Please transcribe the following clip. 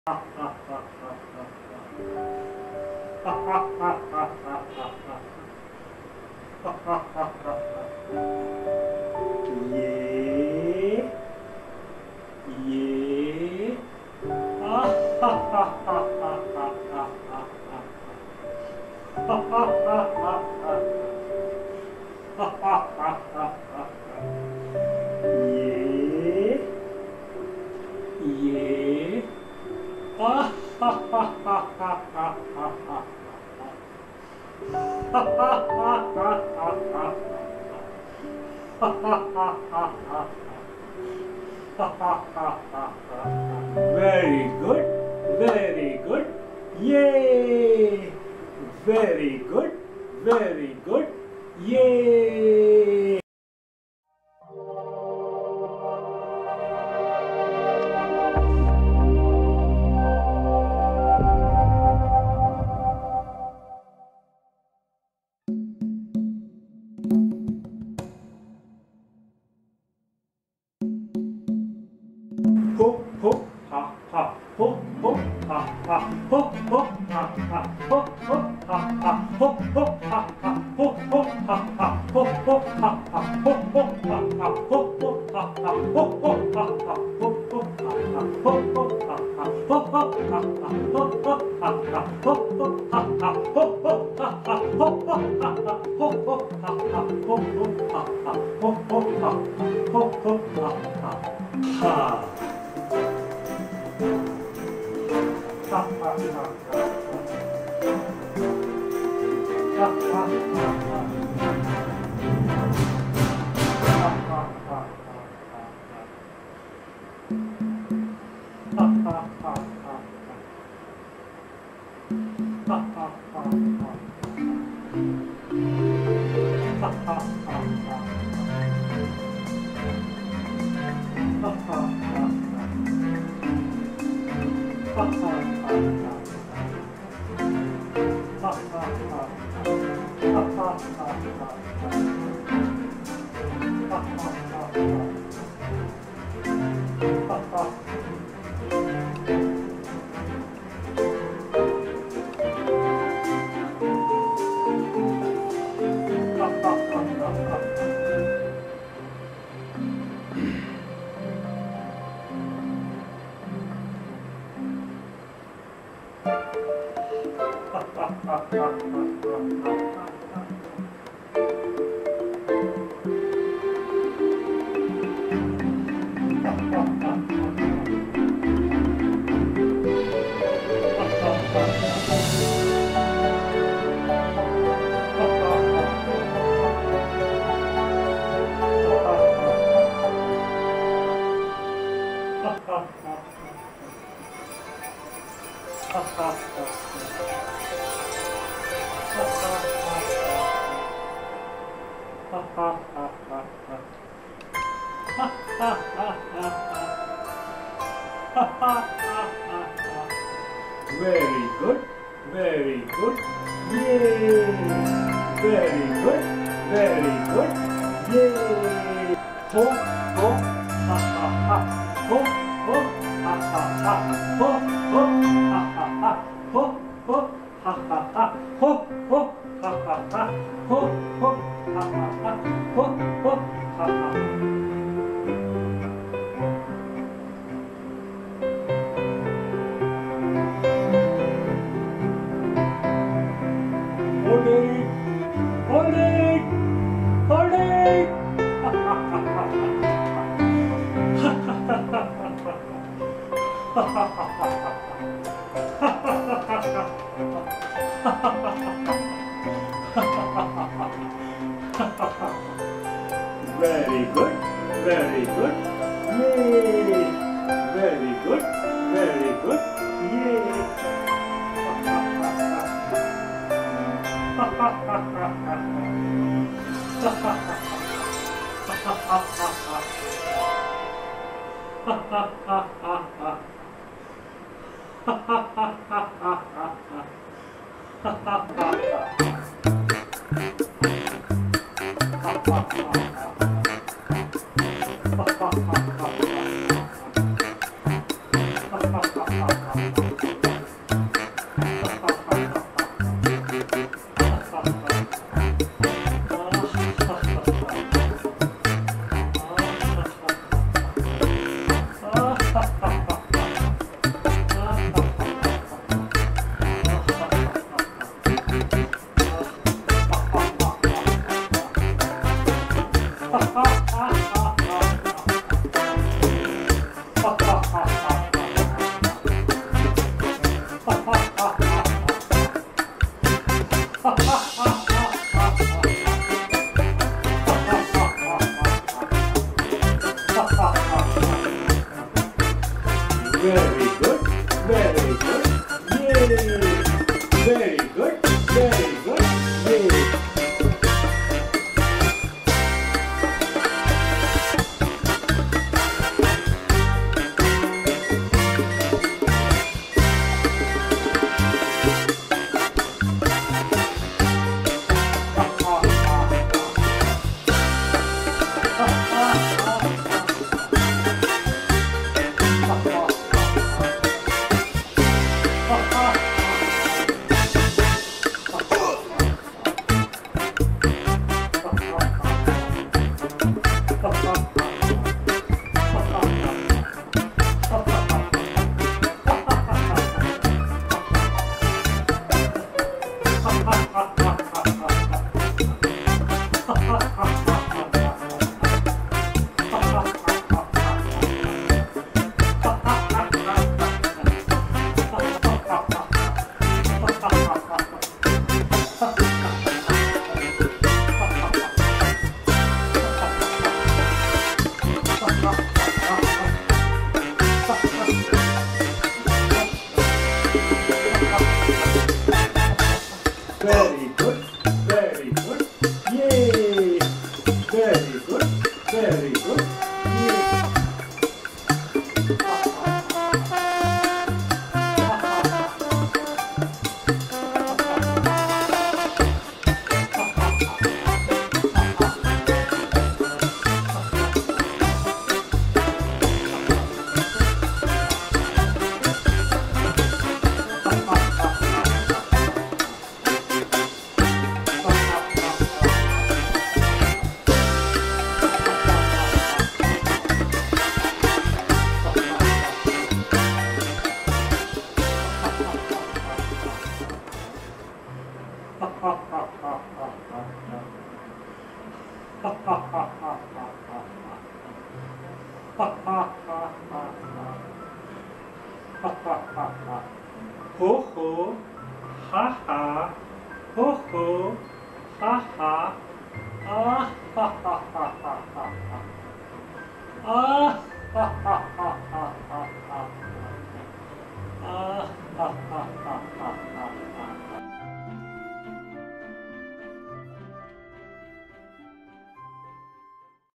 Very good, very good. Yay! Very good, very good. Yay! Ho ho ha ha ho ho ha ha ho ho ha ha ho ho ha ha ho ho ha ha ho ho ha ha ho ho ha ha ho ho ha ha ho ho ha ha ho ho ha ha ho ho ha ha ho ho ha ha ho ho ha ha ho ho ha ha ho ho ha ha ho ho ha ha ho ho ha ha ho ho ha ha ho ho ha ha ho ho ha ho ho ha ha. Very good, very good. Yay! Very good, very good. Yay! Ho ho ha ha ha. Ho ho ha ha ha. Ho ho ha ha ha. Ho ho ha ha ha. Ho ho ha ha ha. Ho ho ha ha ha. Ho ho ha ha ha. Very good, very good. Yay! Very good, very good. Yay! Ha ha ha ha ha. Very good, very good, yay! Very good, very good, yay! Very good, very good, yay! Very good, very good, yay! Ho ho, ha ha.